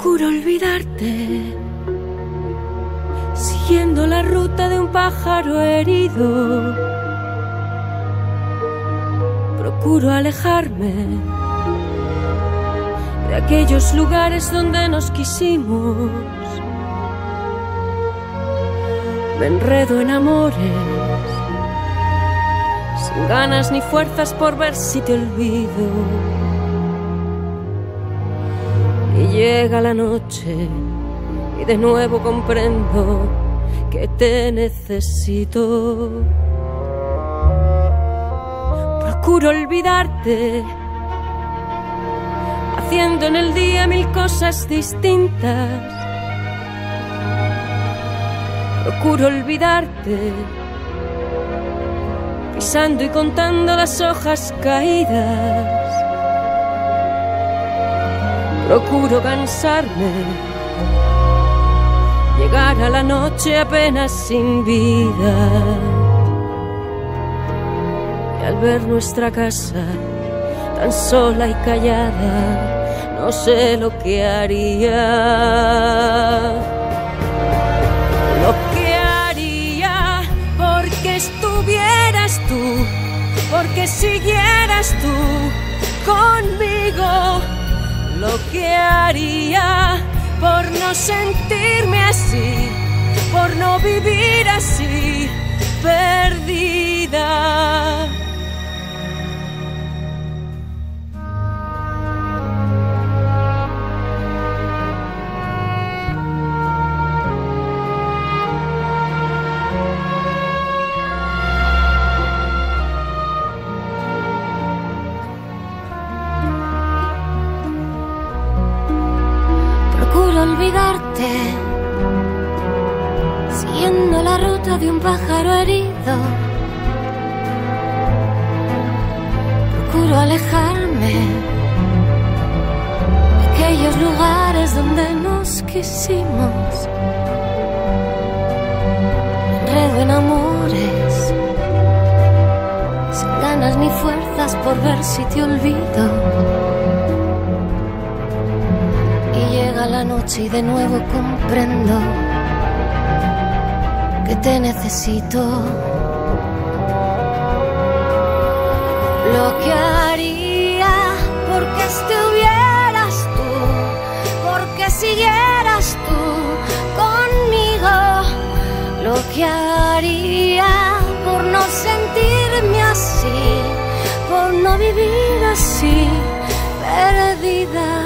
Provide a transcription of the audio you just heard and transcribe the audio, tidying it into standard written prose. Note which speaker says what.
Speaker 1: Procuro olvidarte, siguiendo la ruta de un pájaro herido. Procuro alejarme de aquellos lugares donde nos quisimos. Me enredo en amores, sin ganas ni fuerzas por ver si te olvido. Y llega la noche y de nuevo comprendo que te necesito. Procuro olvidarte, haciendo en el día mil cosas distintas. Procuro olvidarte, pisando y contando las hojas caídas. Procuro cansarme, llegar a la noche apenas sin vida. Y al ver nuestra casa tan sola y callada, no sé lo que haría. Lo que haría porque estuvieras tú, porque siguieras tú conmigo. Lo que haría por no sentirme así, por no vivir así, perdida.
Speaker 2: Olvidarte, siguiendo la ruta de un pájaro herido. Procuro alejarme de aquellos lugares donde nos quisimos. Me enredo en amores, sin ganas ni fuerzas por ver si te olvido. Llega la noche y de nuevo comprendo que te necesito. Lo que haría porque estuvieras tú, porque siguieras tú conmigo. Lo que haría por no sentirme así, por no vivir así, perdida.